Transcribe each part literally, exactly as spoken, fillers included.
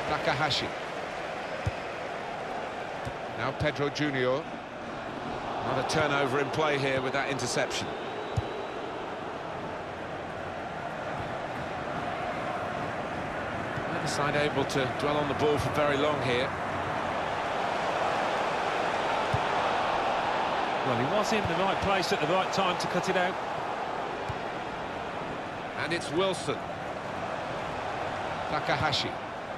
Takahashi. Now Pedro Junior Not a turnover in play here with that interception. Neither side able to dwell on the ball for very long here. Well, he was in the right place at the right time to cut it out. And it's Wilson. Takahashi.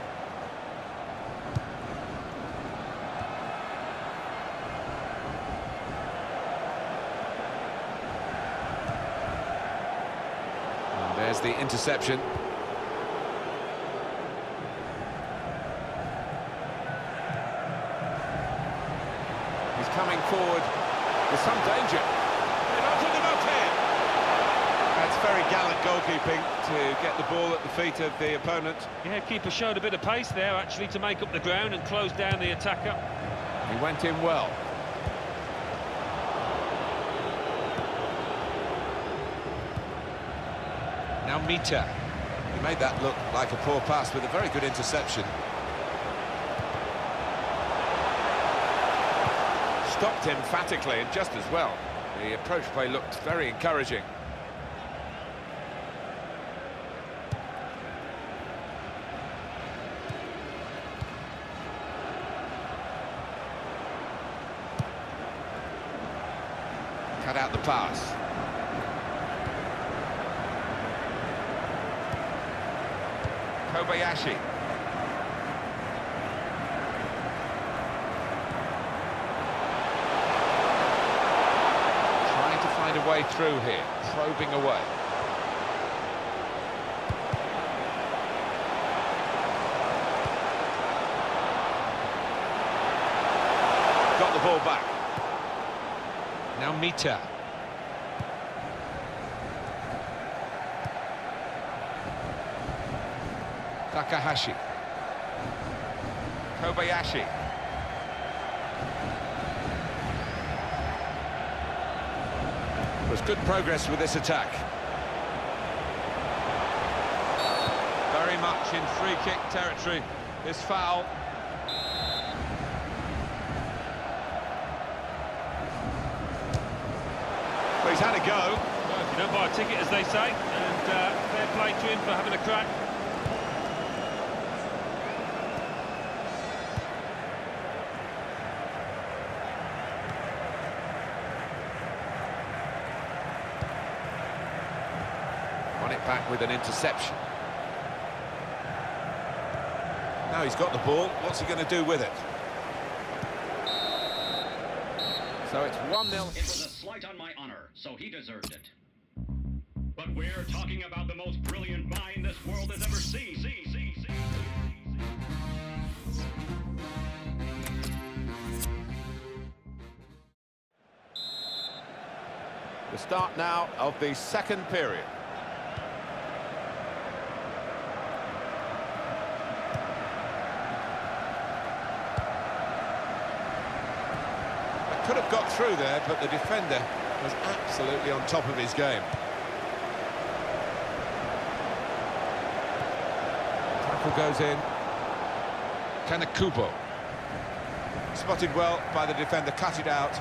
And there's the interception. He's coming forward with some danger. They've opened him up here. That's very gallant goalkeeping to get the ball at the feet of the opponent. Yeah, keeper showed a bit of pace there, actually, to make up the ground and close down the attacker. He went in well. Now Mita. He made that look like a poor pass with a very good interception. Stopped emphatically and just as well. The approach play looked very encouraging. Cut out the pass. Kobayashi. Trying to find a way through here, probing away. Got the ball back. Now Mita. Takahashi. Kobayashi. There's good progress with this attack. Very much in free kick territory, this foul. Well, he's had a go. Well, if you don't buy a ticket, as they say, and uh, fair play to him for having a crack. Won it back with an interception. Now he's got the ball, what's he going to do with it? So it's one nil. It was a slight on my honor, so he deserved it. But we're talking about the most brilliant mind this world has ever seen. See, see, see. The start now of the second period. Could have got through there, but the defender was absolutely on top of his game. Tackle goes in. Kanakubo. Spotted well by the defender, cut it out.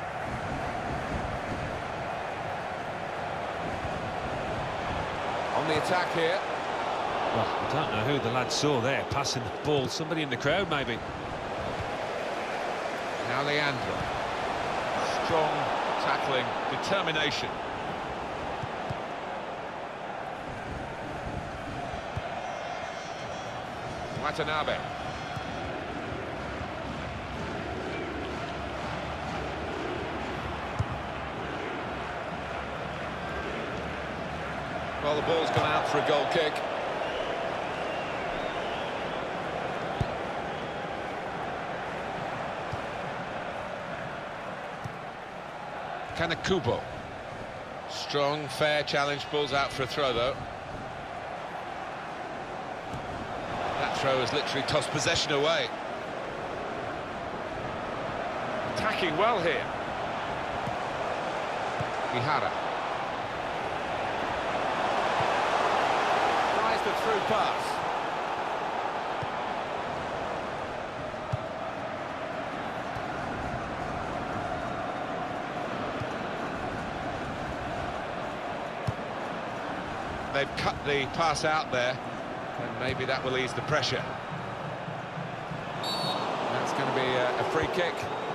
On the attack here. Well, I don't know who the lad saw there, passing the ball. Somebody in the crowd, maybe. Now Leandro. Strong tackling, determination. Watanabe. Well, the ball's gone out for a goal kick. Kanakubo. Strong, fair challenge, pulls out for a throw, though. That throw has literally tossed possession away. Attacking well here. Ihara. Tries the through pass. they've cut the pass out there, and maybe that will ease the pressure. That's going to be a, a free kick.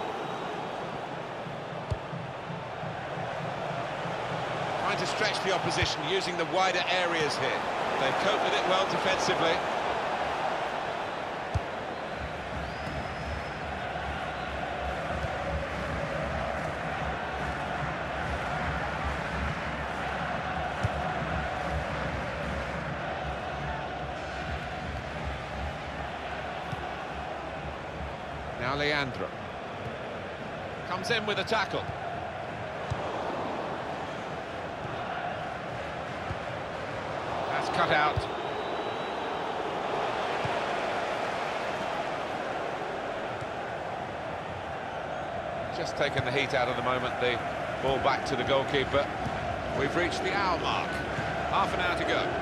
Trying to stretch the opposition, using the wider areas here. They've coped with it well defensively. Now Leandro comes in with a tackle. That's cut out. Just taken the heat out of the moment, the ball back to the goalkeeper. We've reached the hour mark. Half an hour to go.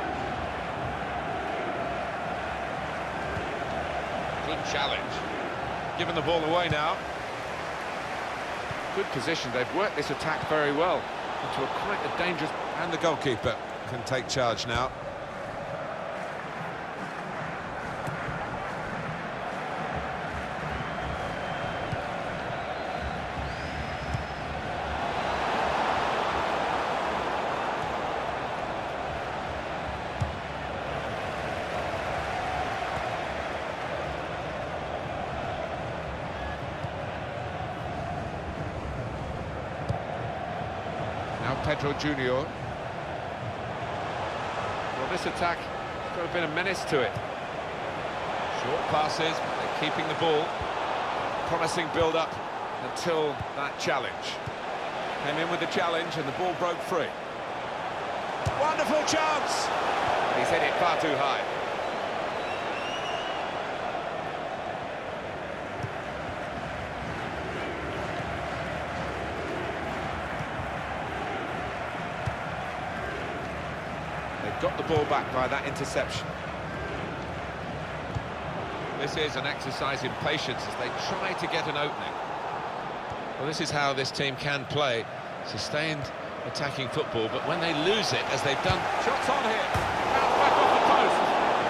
Good challenge. Given the ball away now. Good position, they've worked this attack very well into a quite a dangerous... And the goalkeeper can take charge now. Pedro Junior. Well, this attack has got a bit of menace to it. Short passes, but they're keeping the ball. Promising build-up until that challenge. Came in with the challenge and the ball broke free. Wonderful chance! He's hit it far too high. Got the ball back by that interception. This is an exercise in patience as they try to get an opening. Well, this is how this team can play. Sustained attacking football, but when they lose it, as they've done... Shots on here! Bounce back off the post!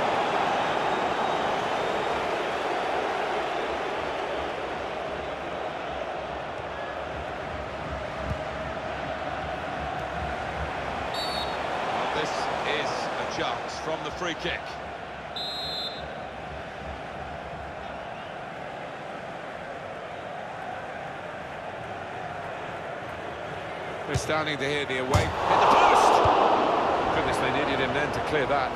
Chance from the free kick. We're starting to hear the away. Hit the post! Goodness, they needed him then to clear that.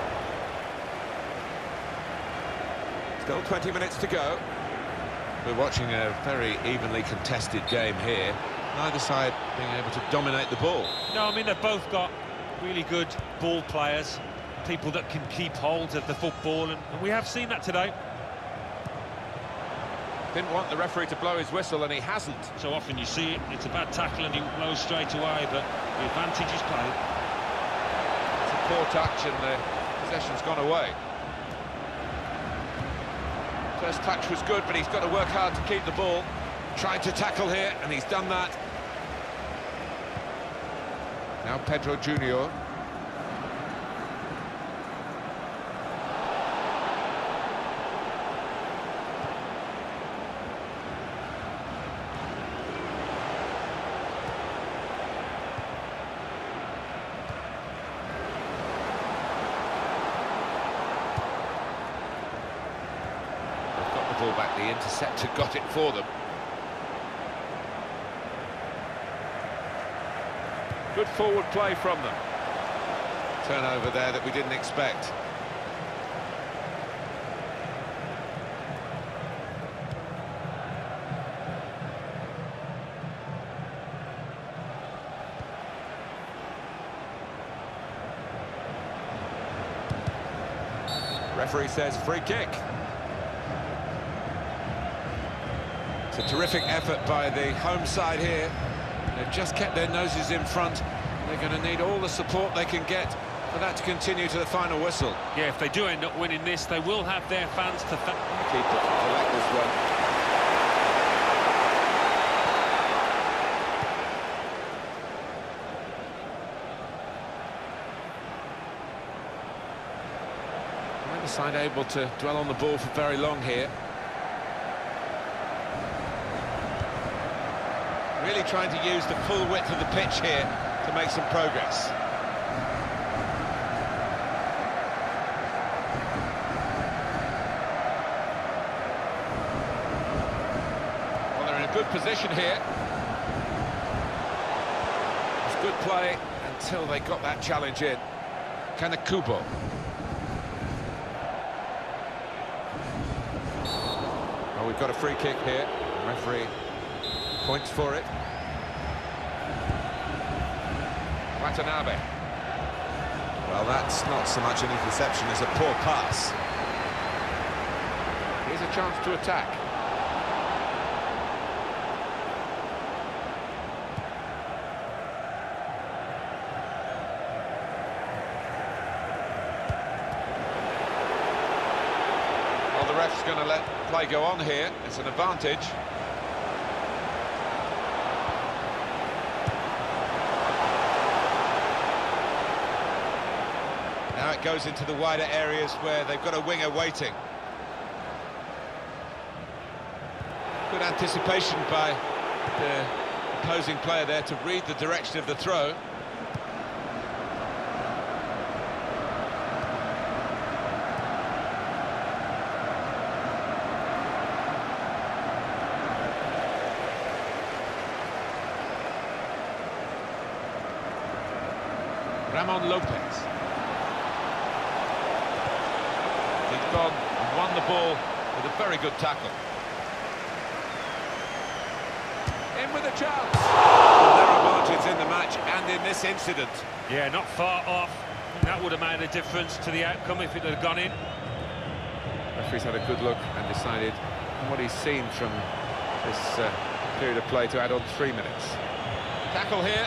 Still twenty minutes to go. We're watching a very evenly contested game here. Neither side being able to dominate the ball. No, I mean, they've both got really good ball players, people that can keep hold of the football, and, and we have seen that today. Didn't want the referee to blow his whistle, and he hasn't. So often you see it, it's a bad tackle and he blows straight away, but the advantage is played. It's a poor touch and the possession's gone away. First touch was good, but he's got to work hard to keep the ball. Tried to tackle here, and he's done that. Now Pedro Junior. They've got the ball back, the interceptor got it for them. Good forward play from them. Turnover there that we didn't expect. Referee says free kick. It's a terrific effort by the home side here. They've just kept their noses in front. They're going to need all the support they can get for that to continue to the final whistle. Yeah, if they do end up winning this, they will have their fans to thank. Keep it, collect this one. The side able to dwell on the ball for very long here. Really trying to use the full width of the pitch here to make some progress. Well, they're in a good position here. It's good play until they got that challenge in. Kanakubo. Oh, we've got a free kick here. The referee points for it. Watanabe. Well, that's not so much an interception as a poor pass. Here's a chance to attack. Well, the ref's going to let play go on here. It's an advantage. Now it goes into the wider areas where they've got a winger waiting. Good anticipation by the opposing player there to read the direction of the throw. Ramon Lopez. He's gone and won the ball with a very good tackle. In with a chance. Well, there are margins in the match and in this incident. Yeah, not far off. That would have made a difference to the outcome if it had gone in. Referee's had a good look and decided what he's seen from this uh, period of play to add on three minutes. Tackle here.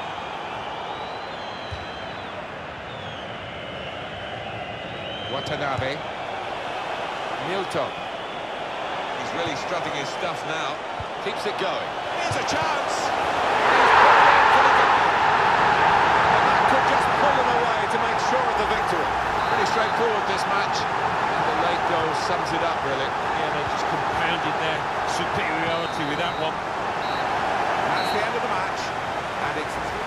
Watanabe. Milton. He's really strutting his stuff now. Keeps it going. Here's a chance! And that could just pull them away to make sure of the victory. Pretty straightforward, this match. And the late goal sums it up, really. Yeah, they just compounded their superiority with that one. That's the end of the match, and it's